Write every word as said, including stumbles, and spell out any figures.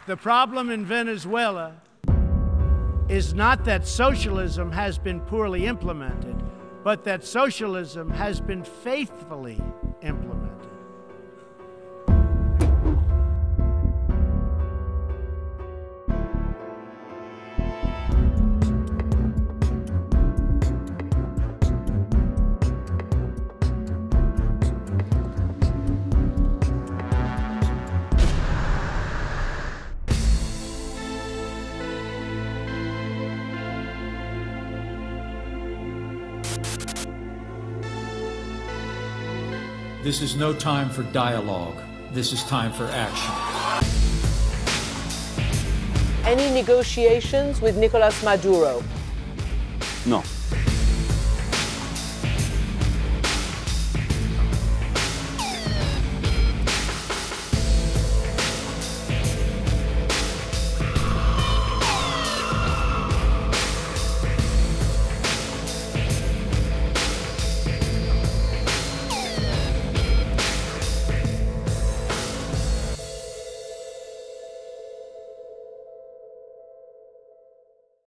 The problem in Venezuela is not that socialism has been poorly implemented, but that socialism has been faithfully implemented. This is no time for dialogue. This is time for action. Any negotiations with Nicolas Maduro? No.